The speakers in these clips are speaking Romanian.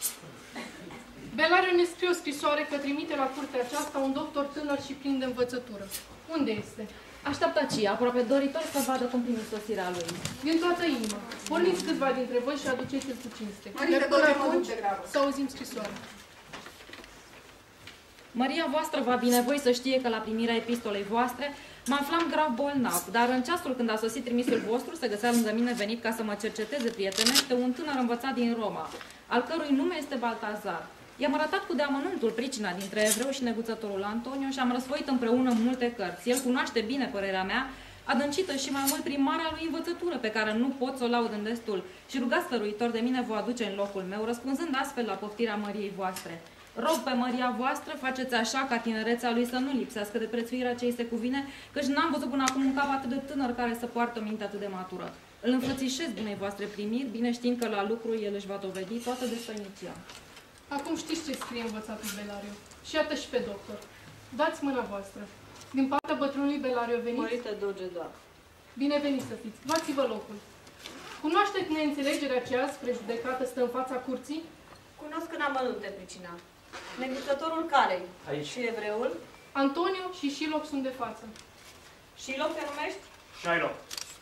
Belariu ne scrie o scrisoare că trimite la curtea aceasta un doctor tânăr și plin de învățătură. Unde este? Așteaptă aici, aproape doritor să vadă cum primi sosirea lui. Din toată inima. Porniți câțiva dintre voi și aduceți-l cu cinste. Iar până atunci să auzim scrisoarea. Măria voastră va binevoi să știe că la primirea epistolei voastre mă aflam grav bolnav, dar în ceasul când a sosit trimisul vostru, se găsea lângă mine venit ca să mă cerceteze prietenește un tânăr învățat din Roma, al cărui nume este Baltazar. I-am arătat cu deamănuntul pricina dintre evreu și neguțătorul Antonio și am răsfoit împreună multe cărți. El cunoaște bine părerea mea, adâncită și mai mult prin marea lui învățătură, pe care nu pot să o laud în destul, și rugați stăruitor de mine vă aduce în locul meu, răspunzând astfel la poftirea Măriei voastre. Rog pe Măria voastră, faceți așa ca tinerețea lui să nu lipsească de prețuirea ce îi se cuvine, căci n-am văzut până acum un cap atât de tânăr care să poartă minte atât de matură. Îl înfățișez bunei voastre primiri, bine știind că la lucru el își va dovedi toată destăinicia. Acum știți ce scrie învățatul Belariu. Și iată și pe doctor. Dați mâna voastră. Din partea bătrânului Belariu veniți? Mărită doge, doar. Bine veniți să fiți. Luați-vă locul. Cunoașteți neînțelegerea aceea spre judecată stă în fața curții? Cunosc în amănunte pricina. Neguțătorul care-i? Aici. Și evreul? Antonio și Shiloh sunt de față. Shiloh te numești? Shiloh.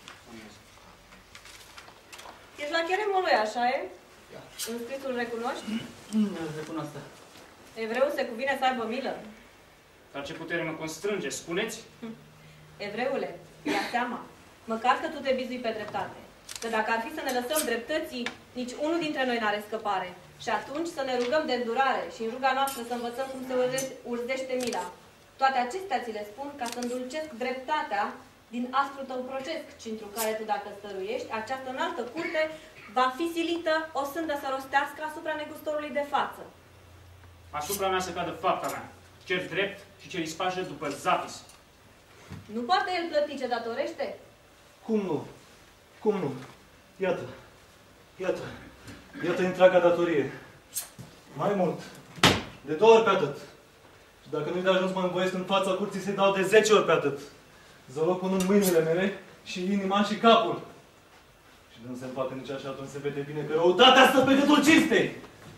Ești la cheremul lui, așa e? Da. Înscrisul recunoști? Îl recunosc. Evreul se cuvine să aibă milă? Dar ce putere mă constrânge, spuneți? Evreule, ia seama, măcar că tu te bizui pe dreptate. Că dacă ar fi să ne lăsăm dreptății, nici unul dintre noi n-are scăpare. Și atunci să ne rugăm de îndurare și în ruga noastră să învățăm cum se urzește mila. Toate acestea ți le spun ca să îndulcesc dreptatea din aspru tău proces, pentru care tu, dacă stăruiești, această înaltă curte va fi silită o sândă să rostească asupra negustorului de față. Asupra mea să cadă fapta mea. Cer drept și cer ispajă după Zapis. Nu poate el plăti ce datorește? Cum nu? Cum nu? Iată. Iată. Iată întreaga datorie. Mai mult. De 2 ori pe atât. Și dacă nu-i de ajuns, mă învoiesc în fața curții să-i dau de 10 ori pe atât. Zăloc până în mâinile mele și inima și capul. Și de nu se împacă nici așa, atunci se vede bine că răutatea stă pe gâtul cinstei.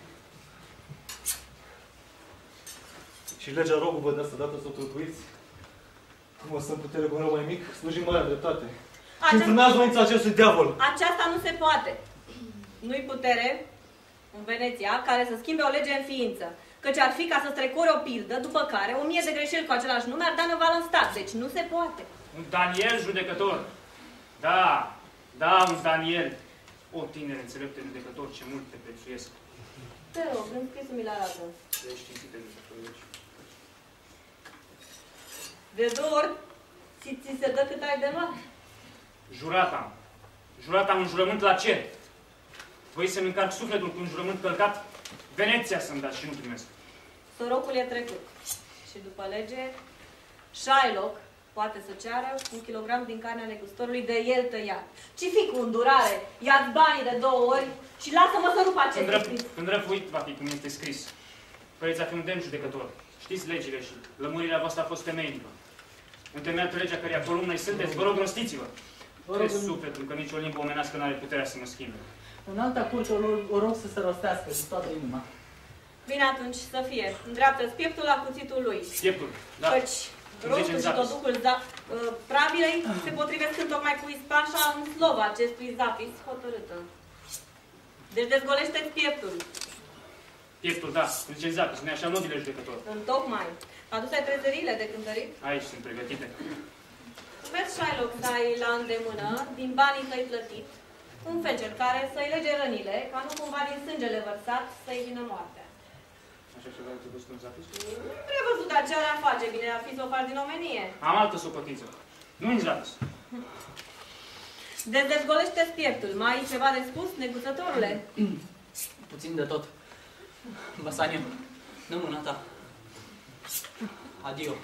Și legea rogul vă de asta dată să o tălcuiți. Cum o să-mi putere cu un rău mai mic, slujim marea dreptate. Și înfrânați voința acestui diavol. Aceasta nu se poate. Nu-i putere în Veneția care să schimbe o lege în ființă. Căci ar fi ca să strecure o pildă, după care 1000 de greșeli cu același nume ar da năvală în stat. Deci nu se poate. Un Daniel judecător. Da, da, un Daniel. O tinere înțelepte judecător, ce mult te prețuiesc. Te rog, înscrisul mi-l arată. Ești cinstite judecători. De 2 ori ți se dă cât ai de luat. Jurat am. Jurat am un jurământ la cer. Voi să-mi încarc sufletul cu un jurământ călcat, Veneția să-mi dați și nu primesc. Sorocul e trecut. Și după lege, Shiloh poate să ceară 1 kilogram din carnea negustorului de el tăiat. Ci fi cu îndurare, ia-ți banii de 2 ori și lasă-mă să rup acest scris. Când răfuit va fi cum este scris. Păreți a fi un demn judecător. Știți legile și lămurirea voastră a fost temeinică. Întemeiată legea căreia columnă-i sunteți, vă rog, rostiți-vă. Crezi sufletul că nicio limbă omenească n-are puterea să mă schimbe. În alta curte o rog să se rostească cu toată inima. Bine atunci, să fie. Îndreaptă-ți pieptul la cuțitul lui. Pieptul, da. Căci rostul și toducul pravilei se potrivesc tocmai cu ispașa în slova acestui Zapis hotărâtă. Deci dezgolește-ți pieptul. Pieptul, da. Zice Zapis, nu-i așa, nobile judecător? Întocmai. Aduse trezările de cântărit? Aici sunt pregătite. Vezi, Shiloh, să ai la îndemână, din banii tăi plătit, un feger care să-i lege rănile, ca nu cumva din sângele vărsat să-i vină moartea. Așa ceva ai văzut în Zapis? Prevăzut, dar ce ar face? Bine ar fi să o faci din omenie. Am altă socotință. Nu în Zapis. Dezgolește-ți pieptul. Mai ai ceva de spus, neguțătorule? Puțin de tot. Basaniu, nu mâna ta. Adio.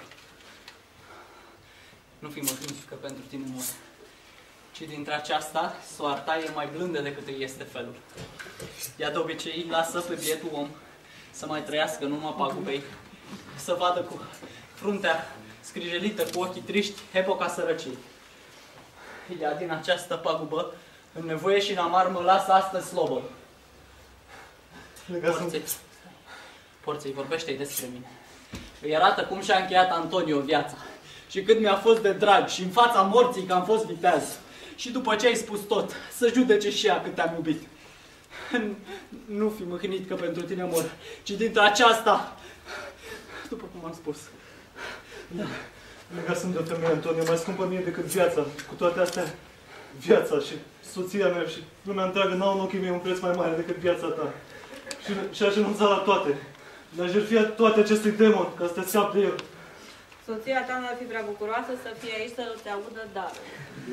Nu fi măgând că pentru tine mor. Ci dintre aceasta, soarta e mai blândă decât îi este felul. Ea de obicei lasă pe bietul om să mai trăiască în urma pagubei, să vadă cu fruntea scrijelită, cu ochii triști, epoca sărăciei. Ea din această pagubă, în nevoie și în amar, mă lasă astăzi slobă. Porții, vorbește-i despre mine. Îi arată cum și-a încheiat Antonio viața. Și cât mi-a fost de drag și în fața morții că am fost viteaz. Și după ce ai spus tot, să judece și ea cât te-am iubit. Nu fi mâhnit că pentru tine mor, ci dintre aceasta, după cum am spus. Da. Legat sunt de o femeie, Antonio, mai scumpă mie decât viața. Cu toate astea, viața și soția mea și lumea întreagă n-au în ochii mei un preț mai mare decât viața ta. Și aș renunța la toate. Le-aș jertfia toate acestui demon, ca să te scap de el. Soția ta n-ar fi prea bucuroasă să fie aici să te audă darul.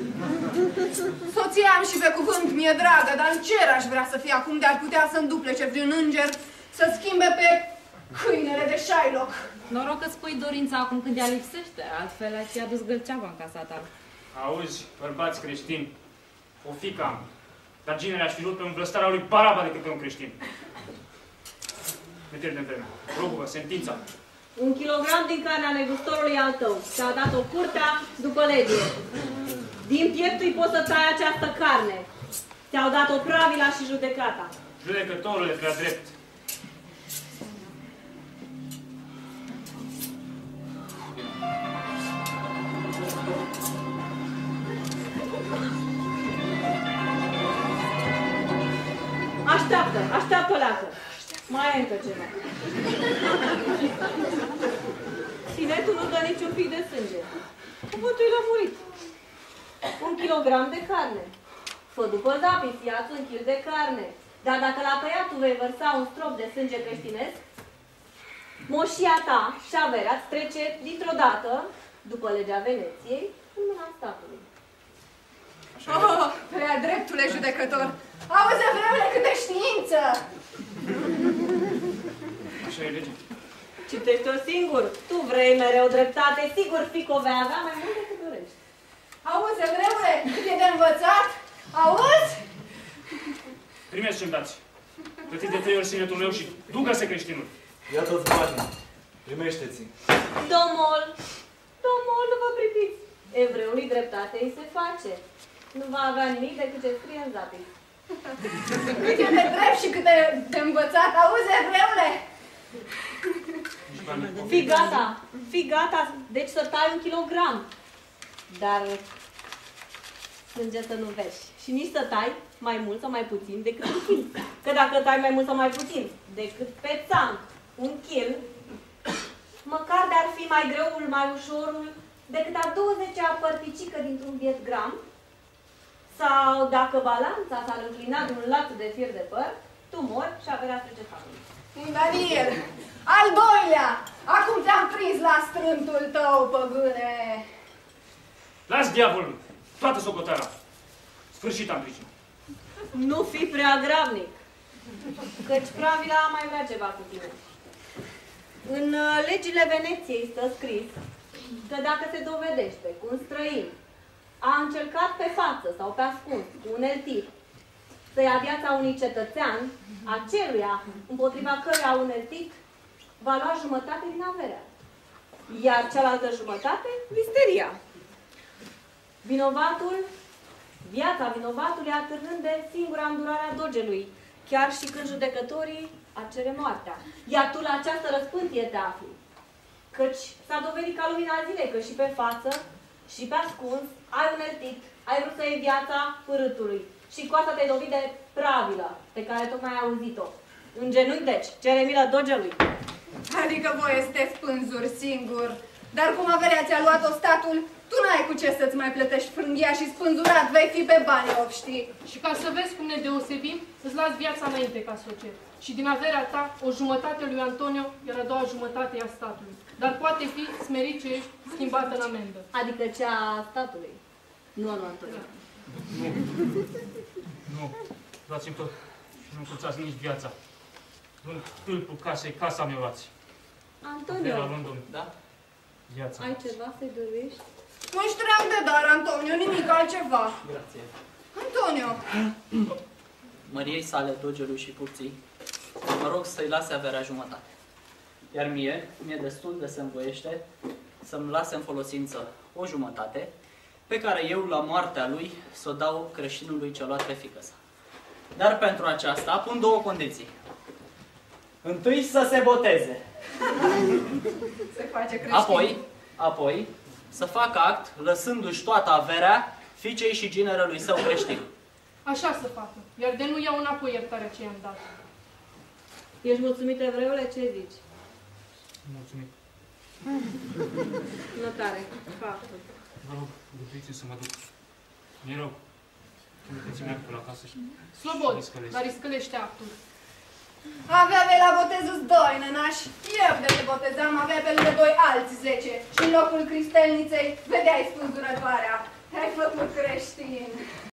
Soția am și pe cuvânt mi-e dragă, dar în cer aș vrea să fie acum de ar putea să-mi duplece vreun înger, să schimbe pe câinele de Shylock. Noroc că spui dorința acum când ea lipsește, altfel ai fi adus gâlceava în casa ta. Auzi, bărbați creștini, o fică am, dar ginele aș fi vrut pe un vlăstara lui Baraba decât pe un creștin. Meteri de vreme. Rog-vă, sentința. 1 kilogram din carnea negustorului al tău. Ți-a dat-o curtea după lege. Din pieptul poți să tai această carne. Ți-au dat-o pravila și judecata. Judecătorule prea drept. Așteaptă, leacă. Mai e încă ceva. Sinetul nu dă niciun pic de sânge. Cuvântul e lămurit. 1 kilogram de carne. Fă după zapis, ia-ți 1 kil de carne. Dar dacă la tăiatul vei vărsa un strop de sânge creștinesc, moșia ta și averea îți trece dintr-o dată, după legea Veneției, în mâna statului. Oh, prea dreptule judecător! Auzi, vreule, câte știință! Așa e lege. Citește-o singur. Tu vrei mereu dreptate, sigur fico vei avea mai mult decât dorești. Auzi, vreule, cât e de învățat? Auzi? Primeți ce-mi dați. Plătiți de 3 ori sinetul meu și ducă-se creștinul. Iată-ți banii. Primește-ți. Domol, nu vă priviți. Evreului dreptate îi se face. Nu va avea nimic decât ce scrie în zapis. Cât e de drept și cât de învățat. Auzi, vreule? Fii gata. Deci să tai 1 kilogram. Dar sânge să nu vezi. Și nici să tai mai mult sau mai puțin decât 1 kil. Că dacă tai mai mult sau mai puțin decât pe țanc 1 kil, măcar de-ar fi mai greul, mai ușorul, decât a 20-a părticică dintr-un biet gram, sau dacă balanța s-ar înclina de un lat de fir de păr, tu mori și averea trece fatului. Daniel, al doilea! Acum te-am prins la strântul tău, păgâne! Las diavolul! Toată socoteala! Sfârșit am pricină. Nu fi prea gravnic, căci pravila mai vrea ceva cu tine. În legile Veneției stă scris că dacă se dovedește că un străin a încercat pe față sau pe ascuns cu un eltif să ia viața unui cetățean, aceluia împotriva căruia un eltif va lua jumătate din averea, iar cealaltă jumătate, visteria. Viața vinovatului atârnând de singura îndurare a dogelui, chiar și când judecătorii ar cere moartea. Iar tu la această răspântie te afli. Căci s-a dovedit ca lumina zilei că și pe față și pe ascuns ai uneltit, ai vrut să iei viața părâtului. Și cu asta te-ai dovit de pravilă, pe care tocmai ai auzit-o. În genunchi, deci, cere milă dogelui. Adică voie să te spânzuri singur. Dar cum averea ți-a luat-o statul, tu n-ai cu ce să-ți mai plătești frânghia și spânzurat vei fi pe bani obști. Și ca să vezi cum ne deosebim, îți las viața înainte ca să o cer. Și din averea ta, o jumătate lui Antonio, iar a doua jumătate e a statului. Dar poate fi smerit ce ești schimbată în amendă. Adică cea a statului, nu a lui Antonio. Nu. Luați-mi tot. Și nu încurțați nici viața. În tâlpul casei, casa mea luați. Antonio, Da? Viața. ai ceva să-i dăruiești? Nu știam de dar, Antonio, nimic altceva. Grație. Antonio! Măriei sale, dogelui și purții, mă rog să-i lase averea jumătate. Iar mi-e destul de se învoiește să-mi lase în folosință o jumătate, pe care eu, la moartea lui, să o dau creștinului ce-a luat pe fiică sa. Dar pentru aceasta pun 2 condiții. Întâi să se boteze. Se face creștin. Apoi, să facă act, lăsându-și toată averea fiicei și ginerălui său creștin. Așa să facă, iar de nu iau înapoi iertarea ce i-am dat. Ești mulțumit, evreule? Ce zici? Mulțumit. Notare. Faptul. Vă rog, îngăduiți să mă duc. Mi-e rău. Trimiteți-mi actul acasă și... Slobod, dar îi scălește actul. Avea pe la botezul 2 nănași. Eu de te botezam, avea pe lângă 2 alți 10. Și în locul cristelniței vedeai spânzurătoarea. Te-ai făcut creștin.